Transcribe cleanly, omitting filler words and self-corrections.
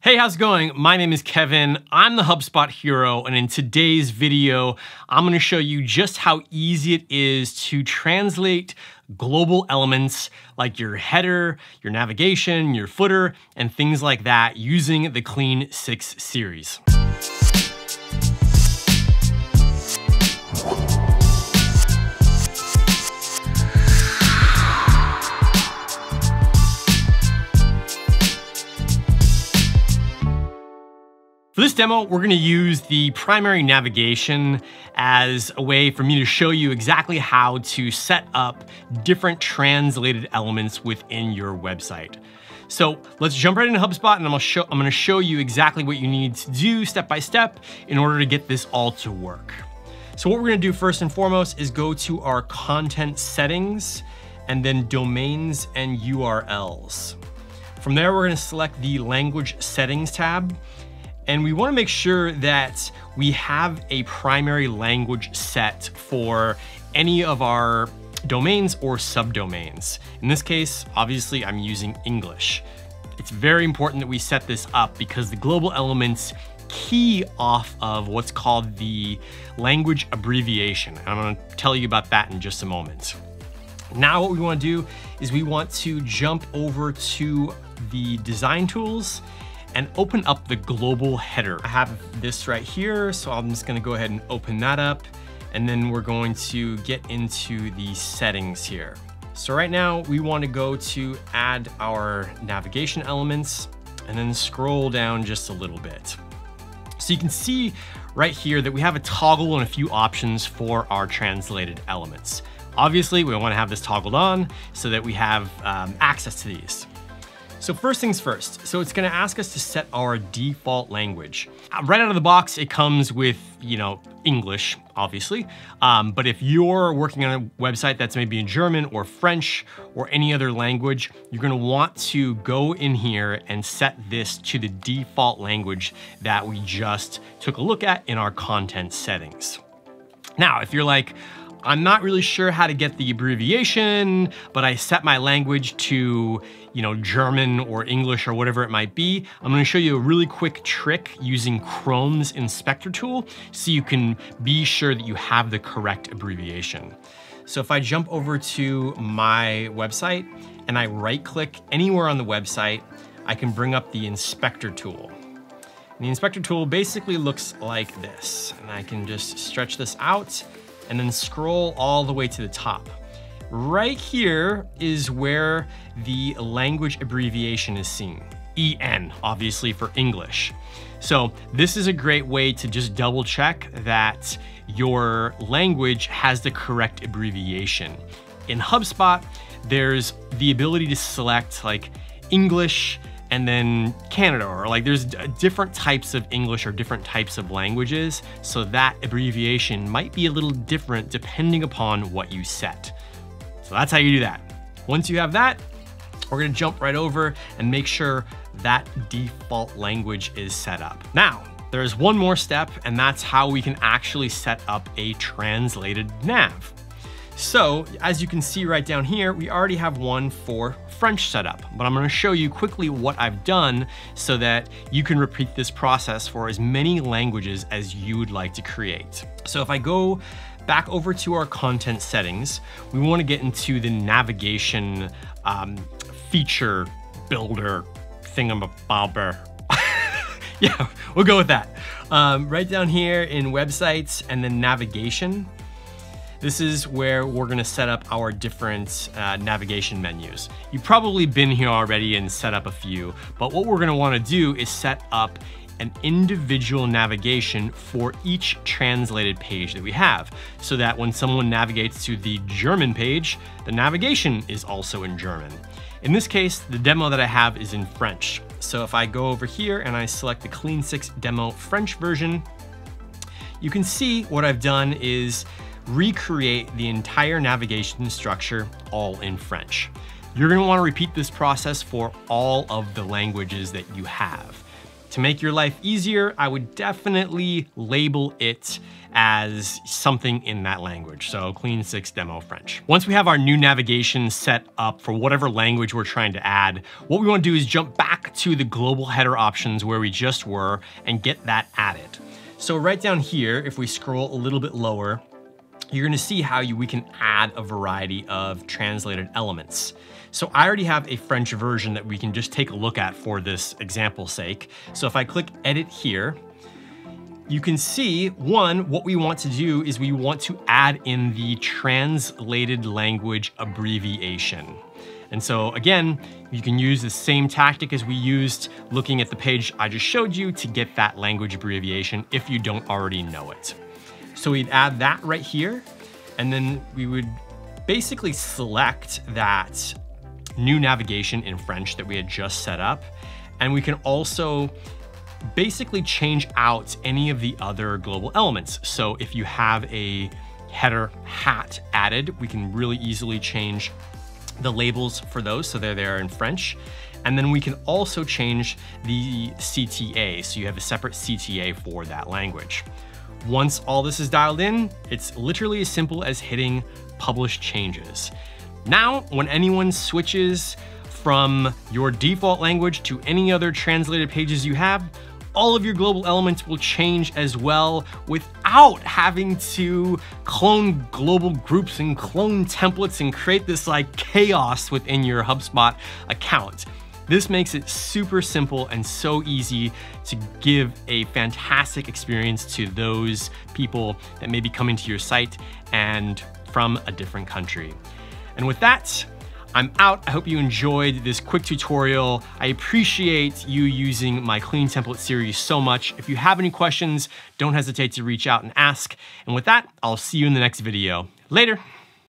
Hey, how's it going? My name is Kevin. I'm the HubSpot hero, and in today's video, I'm gonna show you just how easy it is to translate global elements like your header, your navigation, your footer, and things like that using the Clean 6 series. For this demo, we're gonna use the primary navigation as a way for me to show you exactly how to set up different translated elements within your website. So let's jump right into HubSpot, and I'm gonna show you exactly what you need to do step by step in order to get this all to work. So what we're gonna do first and foremost is go to our content settings and then domains and URLs. From there, we're gonna select the language settings tab. And we wanna make sure that we have a primary language set for any of our domains or subdomains. In this case, obviously I'm using English. It's very important that we set this up because the global elements key off of what's called the language abbreviation. And I'm gonna tell you about that in just a moment. Now what we wanna do is we want to jump over to the design tools and open up the global header. I have this right here, so I'm just gonna go ahead and open that up, and then we're going to get into the settings here. So right now, we wanna go to add our navigation elements, and then scroll down just a little bit. So you can see right here that we have a toggle and a few options for our translated elements. Obviously, we wanna have this toggled on so that we have access to these. So first things first, so it's gonna ask us to set our default language. Right out of the box, it comes with, English, obviously. But if you're working on a website that's maybe in German or French or any other language, you're gonna want to go in here and set this to the default language that we just took a look at in our content settings. Now, if you're like, I'm not really sure how to get the abbreviation, but I set my language to, German or English or whatever it might be, I'm gonna show you a really quick trick using Chrome's inspector tool so you can be sure that you have the correct abbreviation. So if I jump over to my website and I right-click anywhere on the website, I can bring up the inspector tool. And the inspector tool basically looks like this. And I can just stretch this out and then scroll all the way to the top. Right here is where the language abbreviation is seen. EN, obviously for English. So this is a great way to just double check that your language has the correct abbreviation. In HubSpot, there's the ability to select like English and then Canada, or like there's different types of English or different types of languages, so that abbreviation might be a little different depending upon what you set. So that's how you do that. Once you have that, we're gonna jump right over and make sure that default language is set up. Now, there's one more step, and that's how we can actually set up a translated nav. So as you can see right down here, we already have one for French set up, but I'm gonna show you quickly what I've done so that you can repeat this process for as many languages as you would like to create. So if I go back over to our content settings, we wanna get into the navigation feature builder thingamabobber. Yeah, we'll go with that. Right down here in websites and then navigation, this is where we're gonna set up our different navigation menus. You've probably been here already and set up a few, but what we're gonna wanna do is set up an individual navigation for each translated page that we have, so that when someone navigates to the German page, the navigation is also in German. In this case, the demo that I have is in French. So if I go over here and I select the Clean 6 demo French version, you can see what I've done is recreate the entire navigation structure all in French. You're gonna wanna repeat this process for all of the languages that you have. To make your life easier, I would definitely label it as something in that language. So Clean 6 Demo French. Once we have our new navigation set up for whatever language we're trying to add, what we want to do is jump back to the global header options where we just were and get that added. So right down here, if we scroll a little bit lower, you're gonna see how we can add a variety of translated elements. So I already have a French version that we can just take a look at for this example's sake. So if I click edit here, you can see, one, what we want to do is we want to add in the translated language abbreviation. And so again, you can use the same tactic as we used looking at the page I just showed you to get that language abbreviation if you don't already know it. So we'd add that right here, and then we would basically select that new navigation in French that we had just set up. And we can also basically change out any of the other global elements. So if you have a header hat added, we can really easily change the labels for those so they're there in French. And then we can also change the CTA, so you have a separate CTA for that language. Once all this is dialed in, it's literally as simple as hitting publish changes. Now, when anyone switches from your default language to any other translated pages you have, all of your global elements will change as well without having to clone global groups and clone templates and create this like chaos within your HubSpot account. This makes it super simple and so easy to give a fantastic experience to those people that may be coming to your site and from a different country. And with that, I'm out. I hope you enjoyed this quick tutorial. I appreciate you using my Clean Template series so much. If you have any questions, don't hesitate to reach out and ask. And with that, I'll see you in the next video. Later.